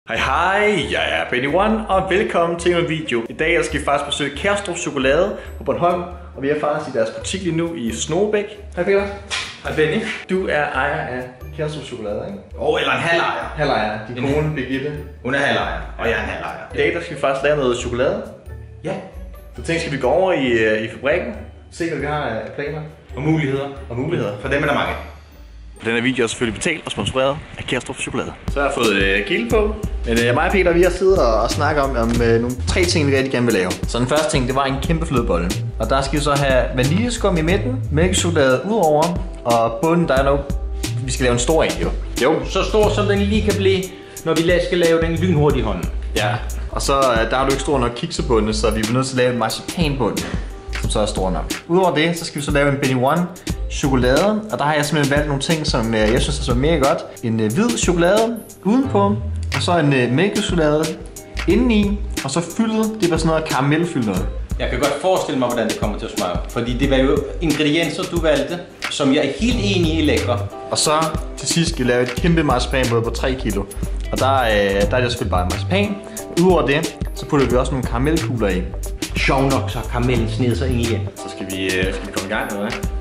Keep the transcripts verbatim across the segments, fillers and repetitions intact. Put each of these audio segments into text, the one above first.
Hej hej, jeg er Benny One, og velkommen til en video. I dag skal vi faktisk besøge Kærstrup Chokolade på Bornholm, og vi er faktisk i deres butik lige nu i Snogebæk. Hej Peter. Hej Benny. Du er ejer af Kærstrup Chokolade, ikke? Åh, oh, eller en halvejer. Halvejer. Din kone Birgitte. Hun er halvejer, og jeg er en halvejer. I dag der skal vi faktisk lave noget chokolade. Ja. Så tænker skal vi gå over i, i fabrikken, se hvad vi har af planer. Og muligheder. Og muligheder. For dem er der mange. Den her video er selvfølgelig betalt og sponsoreret af Kærstrup Chokolade. Så har jeg fået øh, gilde på. Men øh, mig og Peter, vi har siddet og, og snakket om, om øh, nogle tre ting, vi rigtig gerne vil lave. Så den første ting, det var en kæmpe flødebolle. Og der skal vi så have vaniljeskum i midten, mælkechokolade udover, og bunden, der er nok, vi skal lave en stor en, jo. Jo, så stor som den lige kan blive, når vi skal lave den lynhurtigt i hånden. Ja, og så øh, der er du ikke stor nok kiksebunde, så vi er nødt til at lave en marcipanbund, som så er stor nok. Udover det, så skal vi så lave en Benny One chokolade, og der har jeg simpelthen valgt nogle ting, som øh, jeg synes er så mega godt. En øh, hvid chokolade udenpå, og så en øh, mælkechokolade indeni, og så fyldet, det var sådan noget karamelfyldt noget. Jeg kan godt forestille mig, hvordan det kommer til at smage, fordi det var jo ingredienser, du valgte, som jeg er helt enig i lækre. Og så til sidst skal vi lave et kæmpe marcipanbrød på tre kilo, og der, øh, der er det selvfølgelig bare marcipan. Udover det, så putter vi også nogle karamelkugler i. Sjov nok, så karamellen sned sig ind igen. Så skal vi, øh, skal vi komme i gang med det.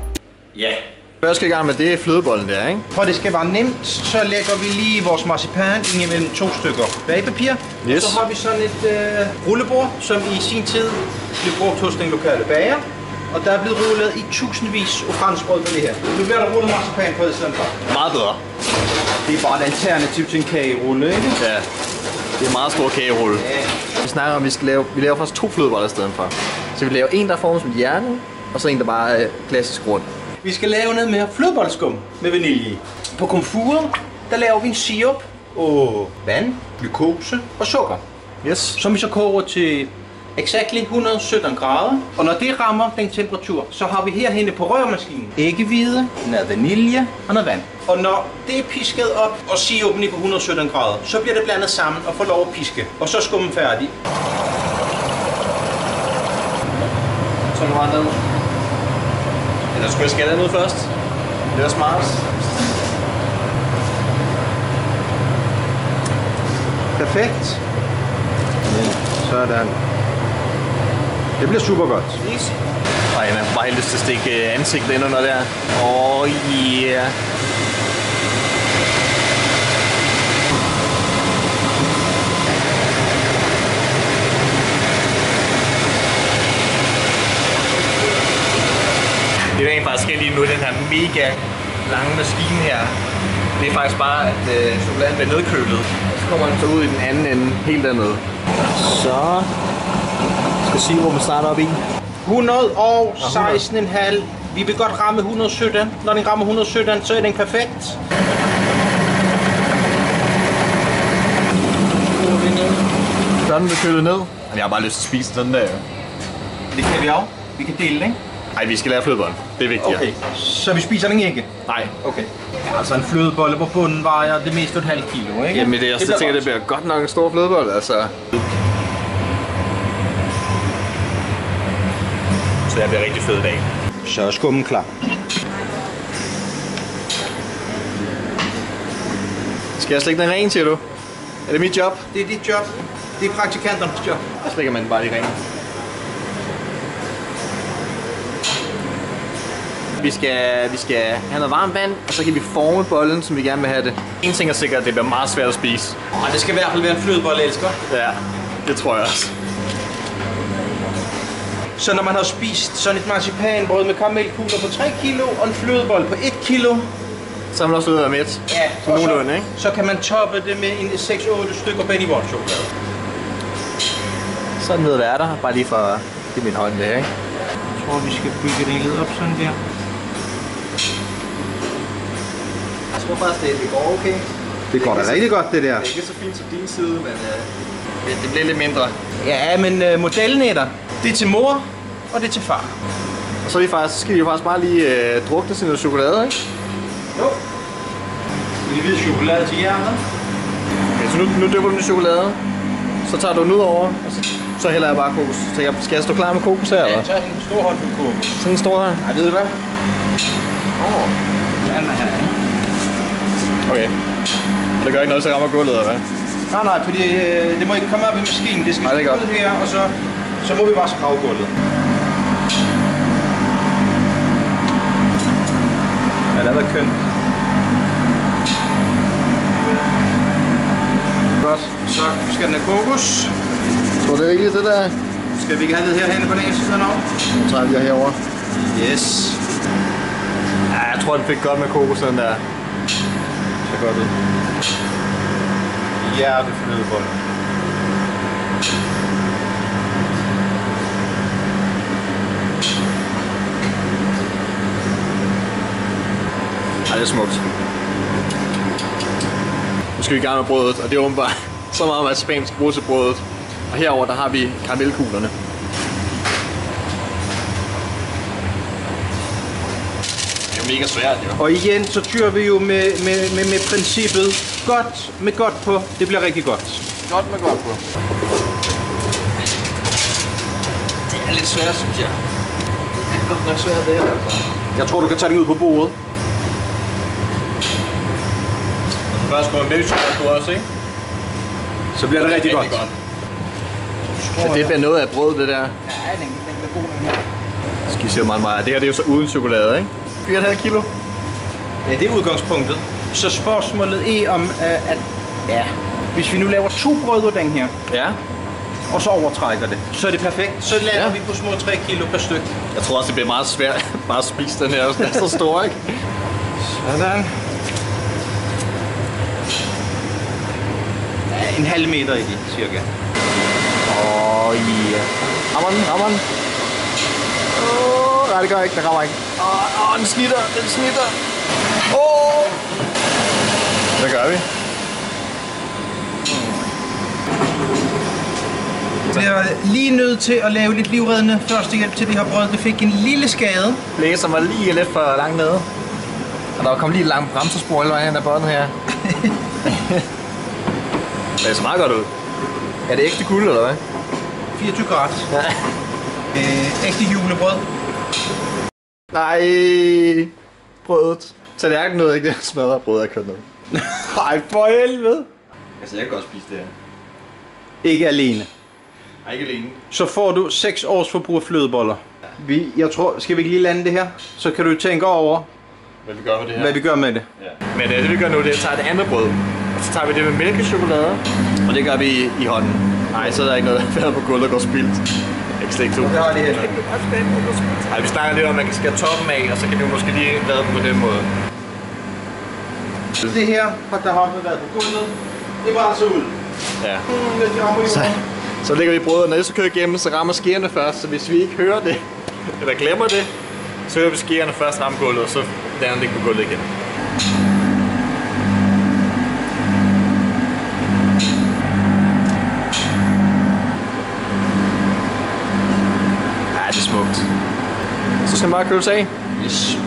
Ja. Først skal vi i gang med det flødebollen der, ikke? For det skal være nemt, så lægger vi lige vores marcipan ind imellem to stykker bagepapir. Yes. Og så har vi sådan et øh, rullebord, som i sin tid blev brugt hos den lokale bager. Og der er blevet rullet i tusindvis af franskbrød på det her. Nu bliver der rullet marcipan på det i stedet for. Meget bedre. Det er bare et alternativ til en kagerulle, ikke? Ja, det er en meget stor kagerulle. Ja. Vi snakker om, at vi skal lave, vi laver faktisk to flødeboller i stedet for. Så vi laver en, der er formet som et hjerte, og så en, der bare er klassisk rund. Vi skal lave noget med flødebolleskum med vanilje i. På komfuret, der laver vi en sirup og vand, glukose og sukker. Yes. Som vi så koger til exakt et hundrede og sytten grader. Og når det rammer den temperatur, så har vi herhenne på rørmaskinen æggehvide, noget vanilje og noget vand. Og når det er pisket op og sirupen er på et hundrede og sytten grader, så bliver det blandet sammen og får lov at piske. Og så er skummen færdig. Så nu har ned. Eller skulle jeg skære den ud først? Det er smart. Perfekt. Sådan. Det bliver super godt. Easy. Ej, man får bare helt lyst til at stikke ansigtet ind under der. Åh, oh, yeah. Det er egentlig faktisk sket lige nu i den her mega lange maskine her. Det er faktisk bare, at øh, chokoladen bliver nedkølet. Og så kommer den så ud i den anden ende, helt dernede. Så skal sige, hvor man starter op i. et hundrede og seksten komma fem. Vi vil godt ramme et hundrede og sytten. Når den rammer et hundrede og sytten, så er den perfekt. Så den bliver kølet ned. Jeg har bare lyst til at spise sådan der. Det kan vi også. Vi kan dele den. Nej, vi skal lave flødebolle. Det er vigtigt. Okay, så vi spiser den ikke? Nej. Okay. Ja, altså en flødebolle på bunden vejer det meste et halvt kilo, ikke? Jamen det, jeg det tænker, det bliver godt nok en stor flødebolle, altså. Så jeg bliver rigtig fed i dag. Så er skummen klar. Skal jeg slække den ren, siger du? Er det mit job? Det er dit job. Det er praktikanternes job. Så slækker man den bare i ren. Vi skal, vi skal have noget varmt vand, og så kan vi forme bollen, som vi gerne vil have det. En ting er sikkert, at det bliver meget svært at spise. Og det skal i hvert fald være en flødebolle, elsker. Ja, det tror jeg også. Så når man har spist sådan et marcipanbrød med karamelkugler på tre kilo og en flødebolle på et kilo, så er man også løbet af mæt. Ja, og så, ikke? så kan man toppe det med en seks otte stykker Benny One chokolade. Sådan noget er der, bare lige for det er min hånd der, ikke? Jeg tror, vi skal bygge det lidt op sådan der. Jeg tror faktisk, det, det går okay. Det går da rigtig godt, det der. Det er ikke så fint som din side, men øh, det bliver lidt mindre. Ja, men øh, modellen er der. Det er til mor, og det er til far. Og så, er vi faktisk, så skal vi jo faktisk bare lige øh, drukne til noget chokolade, ikke? Jo. Vi hvide chokolade til hjertet. Okay, så nu, nu dypper du den i chokolade. Så tager du den ud over, og så, så hælder jeg bare kokos. Så jeg, skal jeg stå klar med kokos her, eller? Ja, tag en stor hånd på kokos. Sådan en stor her? Ja, ved du hvad? Åh. Oh. Ja, Okay. Det gør ikke noget, så rammer gulvet, eller hvad? Nej, nej, fordi øh, det må ikke komme op i maskinen. Det skal nej, det ud her, og så, så må vi bare skrave gulvet. Ja, det har været kønt. Godt. Så skal den have kokos. Jeg tror, det er rigtigt, det der. Skal vi ikke have det herhenne på den ene side nu? Nu tager vi det herovre. Yes. Ja, jeg tror, den fik godt med kokos, den der. Det ser godt ud. Ja, det er flødebolle. Ej, det er smukt. Nu skal vi i gang med brødet, og det er åbenbart så meget marcipan, vi skal bruge til brødet. Og herover der har vi karamelkuglerne. Det er jo mega svært, jo. Og igen, så tyrer vi jo med, med, med, med princippet. Godt med godt på, det bliver rigtig godt. Godt med godt på. Det er lidt svært, synes jeg. Det er godt nok svært, det her, altså. Jeg tror, du kan tage den ud på bordet. Først går en mælkechokolade på også, ikke? Så bliver det, det rigtig, rigtig godt. godt. Så det bliver noget af brød, det der. Ja, den, den bliver god, den her. Skal I se, hvor meget meget. Det her det er jo så uden chokolade, ikke? fire komma fem kilo. Ja, det er udgangspunktet. Så spørgsmålet er om, uh, at ja, hvis vi nu laver to brød af den her, Ja. og så overtrækker det, så er det perfekt. Så lander Ja. vi på små tre kilo per stykke. Jeg tror også, det bliver meget svært bare at spise den her. Den er så stor, ikke? Sådan. Ja, en halv meter i det, cirka. Åh, oh, ja. Rammer den, rammer den. Åh, oh, nej, det gør ikke. Den rammer ikke. Åh, oh, oh, den snitter, den snitter. Åh! Oh. Hvad gør vi? Vi er lige nødt til at lave lidt livreddende førstehjælp til det her brød. Det fik en lille skade. Blæser var lige lidt for langt nede. Og der var kommet lige et langt bremsespor hele vejen af båndet her. Det ser meget godt ud. Er det ægte kulde, eller hvad? fireogtyve grader. Ja. Øh, ægte julebrød. Nej, brødet. Så det er ikke noget, ikke det smadrer brød af kød ned. Nej, for helvede. Altså, jeg kan godt spise det her. Ikke alene. Nej, ikke alene. Så får du seks års forbrug af flødeboller. Vi, jeg tror, skal vi ikke lige lande det her? Så kan du tænke over, Hvad vi gør med det her. hvad vi gør med det. Ja. Men det, det vi gør nu, det er at tage det andet brød. Og så tager vi det med mælkechokolade. Og det gør vi i, i hånden. Nej, så er der ikke noget der på gulvet, der går spildt. Ikke slet ikke to. Det har det her. Nej, vi snakker lidt om, at man kan skære toppen af, og så kan vi måske lige lade dem på den måde. Det her har der har været på gulvet. Det er bare så ud. Ja. Mm, Så, så lægger vi brødet ned, så kører igennem, så rammer skærene først. Så hvis vi ikke hører det, eller glemmer det, så hører vi skærene først ramme gulvet, og så lander det ikke på gulvet igen. Ja, det er smukt. Så skal man bare køles af. Yes.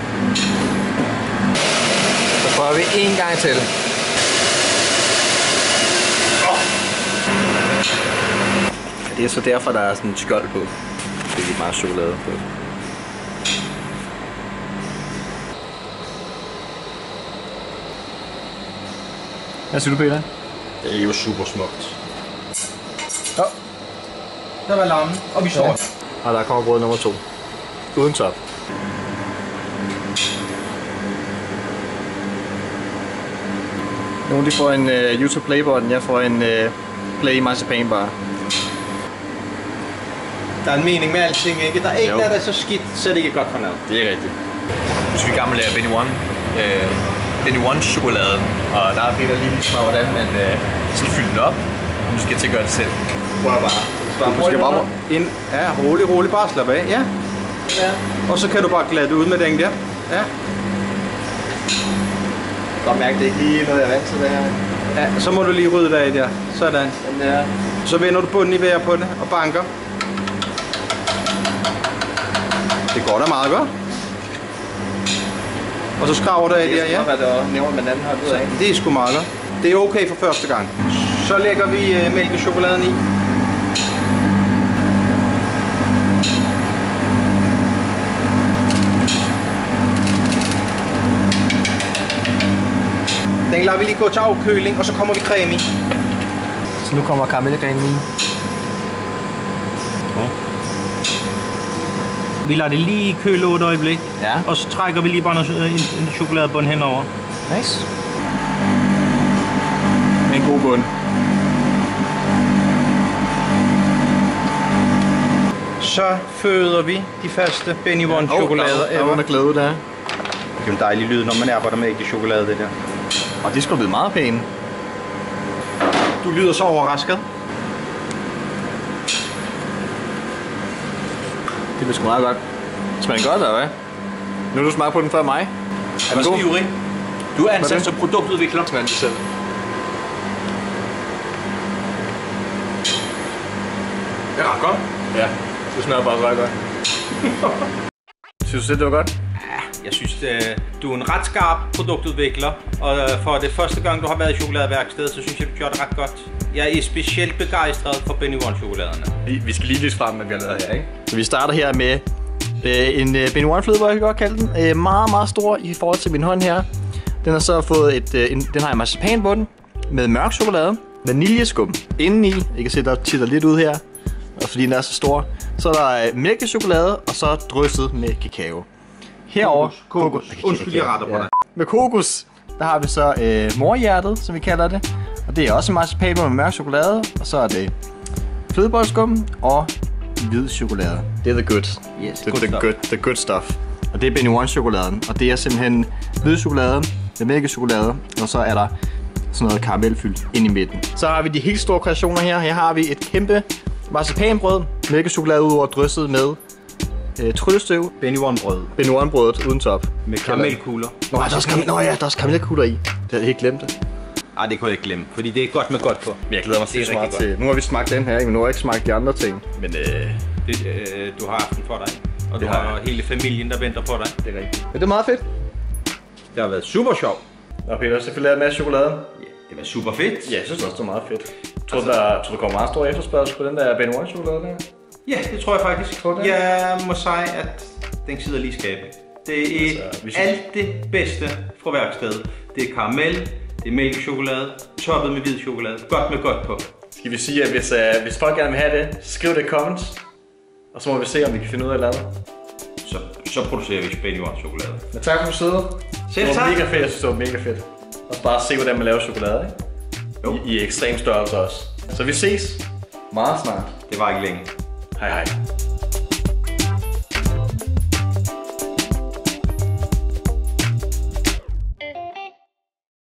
Så prøver vi en gang til. Det er så derfor, der er sådan en skjold på. Det er meget chokolade på. Hvad siger du, Peter? Det er jo super smukt. Ja. Der var lammen, og vi står. Ja. Og der kommer brød nummer to. Uden top. Nogle de får en uh, YouTube Play-button, jeg får en uh, Play Marcipan bar. Der er en mening med alting, ikke? Der er ikke Jo. noget, der er så skidt, så er det ikke godt for noget. Det er rigtigt. Hvis vi er gamle af Benny One, øh, Benny One chokolade, og der er Peter lige vist mig, hvordan man øh, skal fylde den op. Og nu skal jeg til at gøre det selv. Prøv bare. Du skal bare ind. Ja, rolig, rolig, bare slap af. Ja. Ja. Og så kan du bare glatte ud med den der. Ja. Jeg kan mærke, det er ikke lige noget, jeg er vant til det her. Ja, så må du lige rydde dig af der. Sådan. Den der. Så vender du bunden i vejr på det og banker. Det går da meget godt. Og så skraver du af der, ja. Det er hvad der nævner med den anden hånd ud af. Det er sgu meget godt. Det er okay for første gang. Så lægger vi øh, mælkechokoladen i. Den lader vi lige gå til afkøling, og så kommer vi creme i. Så nu kommer karamellegrenen i. Okay. Vi lader det lige køle et øjeblik, Ja. og så trækker vi lige bare en, en chokoladebund henover. Nice. Med en god bund. Så føder vi de første Benny One chokolader ever. Der er glæde der. Det er jo en dejlig lyd, når man arbejder med ægte chokolade, det der. Og det skulle blive meget pæne. Du lyder så overrasket. Det bliver sgu meget godt. Smager den godt, eller hvad? Nu har du smagt på den før mig. Er den god? Uri? Du er ansat som produktudvikler. Smager den selv. Det er ret godt. Ja, det smager bare ret godt. Synes du selv, det var godt? Ja, jeg synes, du er en ret skarp produktudvikler. Og for det første gang, du har været i chokoladeværkstedet, så synes jeg, du gjorde det ret godt. Jeg er specielt begejstret for Benny One chokoladerne. Vi, vi skal lige vise frem, hvad vi har lavet her, ikke? Så vi starter her med øh, en øh, Benny One flødebolle, jeg kan godt kalde den. Øh, meget, meget stor i forhold til min hånd her. Den har så fået et, øh, en, den har en marcipanbund med mørk chokolade, vaniljeskum indeni. I kan se, der titter lidt ud her, og fordi den er så stor. Så er der øh, mælkechokolade, og så drysset med kakao. Herover kokos. kokos. Undskyld, jeg retter på ja. dig. Med kokos, der har vi så øh, morhjertet, som vi kalder det. Og det er også en marcipanbund med mørk chokolade, og så er det flødebolleskum og hvid chokolade. Det er the good. Yes, det er good the, stuff. good, the good stuff. Og det er Benny One chokoladen, og det er simpelthen hvid chokolade med mælkechokolade, og så er der sådan noget karamelfyldt ind i midten. Så har vi de helt store kreationer her. Her har vi et kæmpe marcipanbrød, mælkechokolade ud over drysset med øh, tryllestøv. Benny One brød. Benny One brødet uden top. Med karamelkugler. Nå, der er også, karamel, Nå ja, der er også karamelkugler i. Det havde jeg helt glemt det. Ej, det kunne jeg ikke glemme, fordi det er godt med godt på. Men jeg glæder mig til Det er smart rigtig til. Nu har vi smagt den her, men nu har jeg ikke smagt de andre ting. Men øh, Det, øh, du har haft den for dig, og du Det har har hele familien, der venter på dig. det er rigtigt. Men det er meget fedt. Det har været super sjovt. Og Peter har selvfølgelig lavet en masse chokolade. Ja, det var super fedt. Ja, jeg synes også, det er meget fedt. Tror du, der, tror, du kommer meget stor efterspørgsel på den der Benny One chokolade der? Ja, det tror jeg faktisk. Tror du det? Jeg må sige, at den sidder lige i skabet. Det er Altså, vi synes- alt det bedste fra værkstedet. Det er karamel, det er mælkechokolade, toppet med hvid chokolade. Godt med godt på. Skal vi sige, at hvis, uh, hvis folk gerne vil have det, så skriv det i comments. Og så må vi se, om vi kan finde ud af et eller andet. Så, så producerer vi Benny One chokolade. Men tak for besøget. Selv Det var tak. mega fedt, jeg synes det var mega fedt. Og bare se, hvordan man laver chokolade, ikke? Jo. I, I ekstrem størrelse også. Så vi ses meget snart. Det var ikke længe. Hej hej.